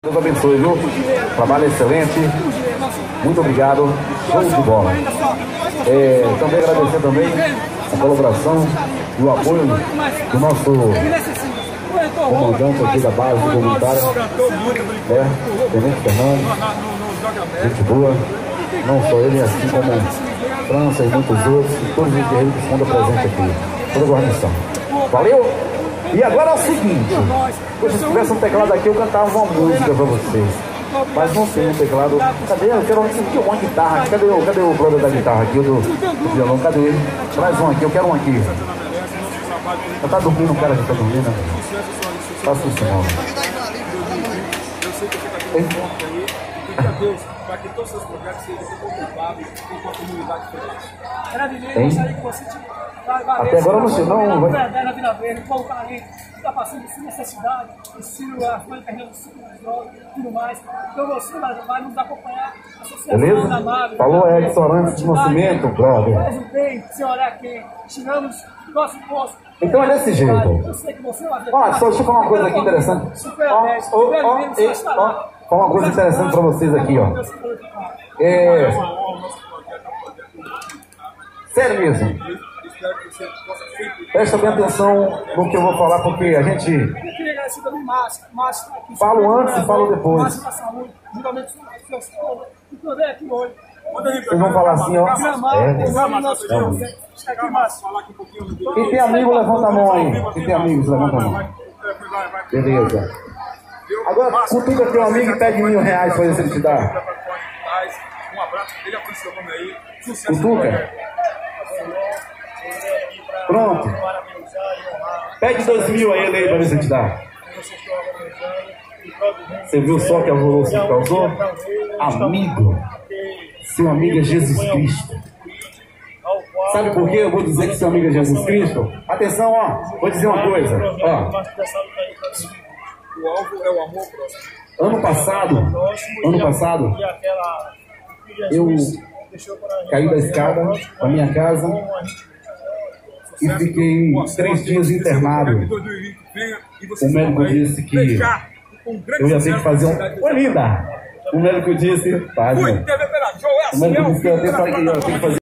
Deus abençoe, viu? Trabalho excelente. Muito obrigado. Show de bola. Também agradecer também a colaboração e o apoio do nosso comandante aqui da base comunitária, Tenente Fernando. Gente boa. Não só ele, assim como França e muitos outros, e todos os guerreiros que estão presentes aqui. Toda a guarnição. Valeu! E agora é o seguinte, se tivesse um teclado aqui, eu cantava uma música pra vocês. Mas não tem um teclado. Cadê? Eu quero uma guitarra. Cadê o brother da guitarra aqui, do violão? Cadê ele? Traz um aqui, eu quero um aqui. Já tá dormindo o cara que tá dormindo? Faça isso não. Eu sei que você está aqui no ponto aí. E pedir a Deus para que todos os seus projetos sejam contemplados com uma comunidade feliz. Brevemente, gostaria que você até agora não sei, não vai. Na Vila Verde, o povo carente está passando por necessidade, ensino a folha perdendo e tudo mais. Então você vai nos acompanhar. Beleza? Falou Edson Arantes de Nascimento, brother. Faz o bem, sem olhar quem. Tiramos nosso posto. Então é desse jeito. Eu sei que você vai ver. Olha, só deixa eu falar uma coisa aqui interessante. Falar uma coisa interessante para vocês aqui, ó. Sério mesmo. Presta bem atenção no que eu vou falar, porque a gente. Eu queria agradecer também Márcio. Falo antes e falo depois. Márcio da saúde, juntamente com o poder aqui hoje. Vocês vão falar assim, ó. Quem tem amigo, levanta a mão aí. Quem tem amigos, levanta a mão. Beleza. Agora, cutuca teu amigo e pede R$1.000 pra ele te dar. Um abraço, ele aprecia seu nome aí. Cutuca. Pronto. Pede 2.000 a ele aí pra ver se ele te dá. Você viu só que alvoroço que causou? Amigo. Seu amigo é Jesus Cristo. Sabe por que eu vou dizer que seu amigo é Jesus Cristo? Atenção, ó. Vou dizer uma coisa. Ó. O alvo é o amor próximo. Ano passado, eu caí da escada da minha casa e fiquei 3 dias internado. O médico disse que eu ia ter que fazer um... Oi, linda! O médico disse... O médico disse que eu ia ter que fazer